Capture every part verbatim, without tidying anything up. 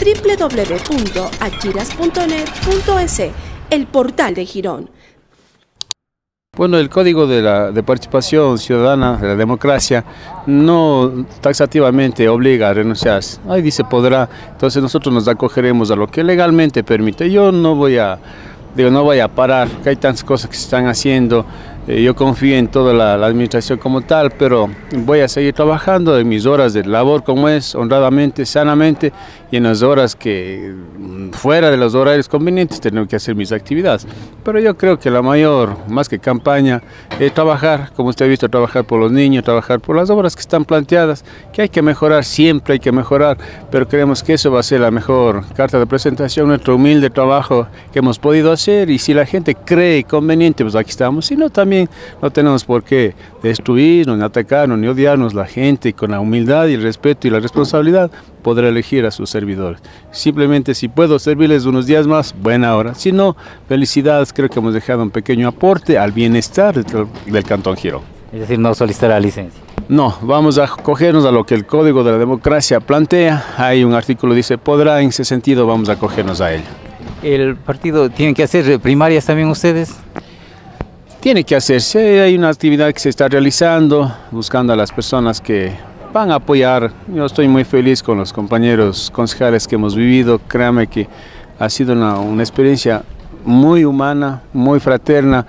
w w w punto achiras punto net punto es, el portal de Girón. Bueno, el Código de, la, de Participación Ciudadana, de la democracia, no taxativamente obliga a renunciar. Ahí dice podrá, entonces nosotros nos acogeremos a lo que legalmente permite. Yo no voy a, digo, no voy a parar, que hay tantas cosas que se están haciendo. Eh, yo confío en toda la, la administración como tal, pero voy a seguir trabajando en mis horas de labor como es, honradamente, sanamente, y en las horas que, fuera de los horarios convenientes, tengo que hacer mis actividades. Pero yo creo que la mayor, más que campaña, es trabajar, como usted ha visto, trabajar por los niños, trabajar por las obras que están planteadas, que hay que mejorar, siempre hay que mejorar, pero creemos que eso va a ser la mejor carta de presentación, nuestro humilde trabajo que hemos podido hacer, y si la gente cree conveniente, pues aquí estamos, si no, también no tenemos por qué destruirnos, ni atacarnos, ni odiarnos. La gente con la humildad y el respeto y la responsabilidad podrá elegir a sus servidores. Simplemente si puedo servirles unos días más, buena hora. Si no, felicidades, creo que hemos dejado un pequeño aporte al bienestar del, del Cantón Girón. Es decir, no solicitará licencia. No, vamos a acogernos a lo que el Código de la Democracia plantea. Hay un artículo que dice podrá, en ese sentido vamos a acogernos a ello. ¿El partido tiene que hacer primarias también ustedes? Tiene que hacerse, hay una actividad que se está realizando, buscando a las personas que van a apoyar. Yo estoy muy feliz con los compañeros concejales que hemos vivido, créame que ha sido una, una experiencia muy humana, muy fraterna.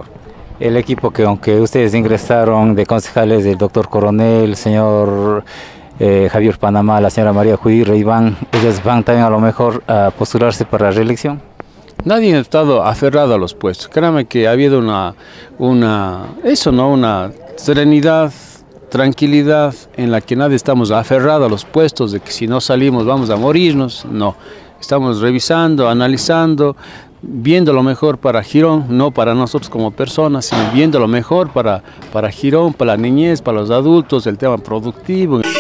El equipo que aunque ustedes ingresaron de concejales, el doctor Coronel, el señor eh, Javier Panamá, la señora María Judirre, Iván, ellos van también a lo mejor a postularse para la reelección. Nadie ha estado aferrado a los puestos. Créame que ha habido una, una, eso, ¿no? Una serenidad, tranquilidad en la que nadie estamos aferrados a los puestos, de que si no salimos vamos a morirnos. No, estamos revisando, analizando, viendo lo mejor para Girón, no para nosotros como personas, sino viendo lo mejor para, para Girón, para la niñez, para los adultos, el tema productivo.